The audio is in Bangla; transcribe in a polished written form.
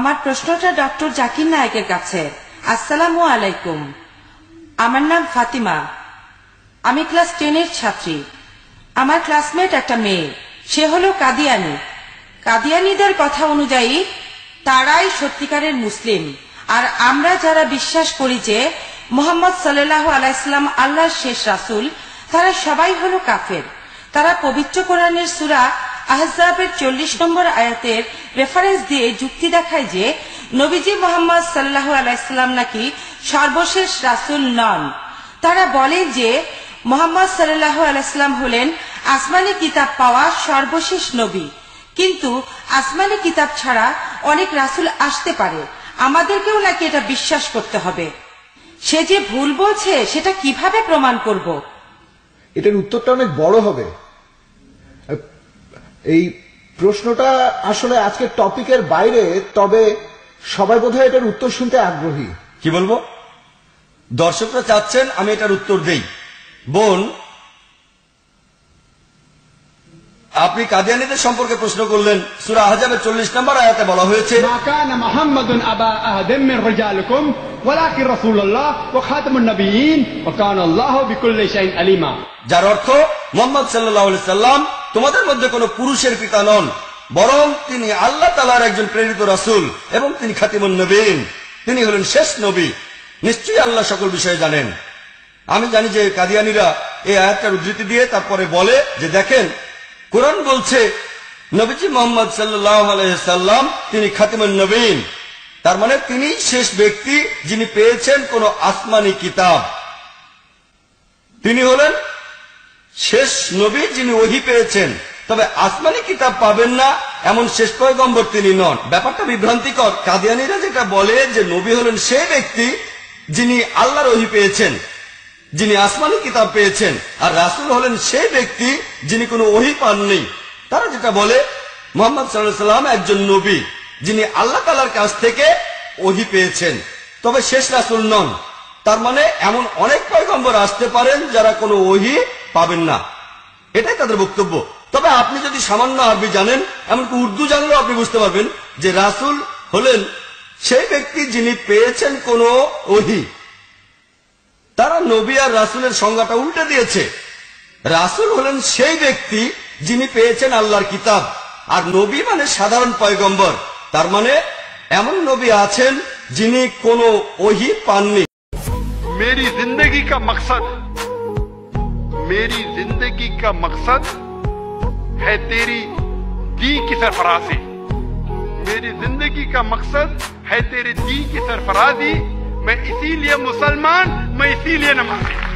আমার প্রশ্নটা ডক্টর জাকির নায়েকের কাছে। আসসালামু আলাইকুম, আমার নাম ফাতিমা, আমি ক্লাস 10-এর ছাত্রী। আমার ক্লাসমেট একটা মেয়ে, সে হলো কাদিয়ানি। কাদিয়ানিদের কথা অনুযায়ী তারাই সত্যিকারের মুসলিম, আর আমরা যারা বিশ্বাস করি যে মুহাম্মদ সাল্লাল্লাহু আলাইহি সাল্লাম আল্লাহর শেষ রাসূল, তারা সবাই হলো কাফের। তারা পবিত্র কোরআনের সূরা আহজাবের 40 নম্বর আয়াতের রেফারেন্স দিয়ে যুক্তি দেখায় যে নবীজি মুহাম্মদ সাল্লাল্লাহু আলাইহি সাল্লাম নাকি সর্বশেষ রাসূল নন। তারা বলেন যে মুহাম্মদ সাল্লাল্লাহু আলাইহি সাল্লাম হলেন আসমানি কিতাব পাওয়া সর্বশেষ নবী, কিন্তু আসমানি কিতাব ছাড়া অনেক রাসূল আসতে পারে, আমাদেরকেও নাকি এটা বিশ্বাস করতে হবে। সে যে ভুল বলছে সেটা কিভাবে প্রমাণ করব? এটার উত্তরটা অনেক বড় হবে। এই প্রশ্নটা আসলে আজকের টপিকের বাইরে, তবে সবাই বোধহয় এটার উত্তর শুনতে আগ্রহী। কি বলবো? দর্শকরা চাচ্ছেন আমি এটার উত্তর দেই। বোন, আপনি কাদিয়ানীদের সম্পর্কে প্রশ্ন করলেন। সূরা আহজাবের 40 নম্বর আয়াতে বলা হয়েছে, মা কানা মুহাম্মাদুন আবা আহাদিম মিন রিজালিকুম ওয়ালাকিন রাসূলুল্লাহ ওয়া খাতামুন নবিয়্যিন ওয়া কানা আল্লাহু বিকুল্লি শাইইন আলিমা। যার অর্থ মুহাম্মদ সাল্লাল্লাহু আলাইহি সাল্লাম তোমাদের মধ্যে কোনো পুরুষের পিতা নন, বরং তিনি আল্লাহ তাআলার একজন প্রেরিত রাসূল এবং তিনি খাতিমুন নবিয়্যিন, তিনি হলেন শেষ নবী। নিশ্চয়ই আল্লাহ সকল বিষয়ে জানেন। আমি জানি যে কাদিয়ানীরা এই আয়াতটার উদ্ধৃতি দিয়ে তারপরে বলে যে দেখেন, কোরআন বলছে নবীজি মুহাম্মদ সাল্লাল্লাহু আলাইহি সাল্লাম তিনি খাতিমুন নবিয়্যিন, তার মানে তিনি শেষ ব্যক্তি যিনি পেয়েছেন কোন আসমানি কিতাব। তিনি হলেন শেষ নবী যিনি ওহী পেয়েছেন, তবে আসমানি কিতাব পাবেন না এমন শেষ পয়গম্বর তিনি নন। ব্যাপারটা বিভ্রান্তিকর। কাদিয়ানীরা যেটা বলে যে নবী হলেন সেই ব্যক্তি যিনি আল্লাহর ওহী পেয়েছেন, যিনি আসমানি কিতাব পেয়েছেন, আর রাসূল হলেন সেই ব্যক্তি যিনি কোনো ওহী পাননি। তারা যেটা বলে মুহাম্মদ সাল্লাল্লাহু আলাইহি সাল্লাম একজন নবী যিনি আল্লাহ তাআলার কাছ থেকে ওহী পেয়েছেন, তবে শেষ রাসূল নন। তার মানে এমন অনেক পয়গম্বর আসতে পারেন যারা কোনো ওহী পাবেন না, এটাই তাদের বক্তব্য। তবে আপনি যদি সামান্য আরবি জানেন, এমনকি উর্দু জানলেও আপনি বুঝতে পারবেন যে রাসূল হলেন সেই ব্যক্তি যিনি পেয়েছেন কোনো ওহী। তারা নবী আর রাসূলের সংজ্ঞাটা উল্টে দিয়েছে। রাসূল হলেন সেই ব্যক্তি যিনি পেয়েছেন আল্লাহর কিতাব, আর নবী মানে সাধারণ পয়গম্বর। তার মানে এমন নবী আছেন যিনি কোনো ওহী পাননি। मेरी जिंदगी का मकसद है तेरी दी की सरफराजी। मेरी जिंदगी का मकसद है तेरे दी की सरफराजी। मैं इसीलिए मुसलमान, मैं इसीलिए नमाजी।